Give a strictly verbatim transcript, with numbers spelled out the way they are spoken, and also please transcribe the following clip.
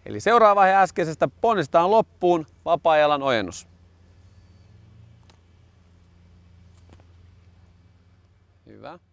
Eli seuraava vaihe äskeisestä, ponnistetaan loppuun, vapaa-jalan ojennus. Hyvä.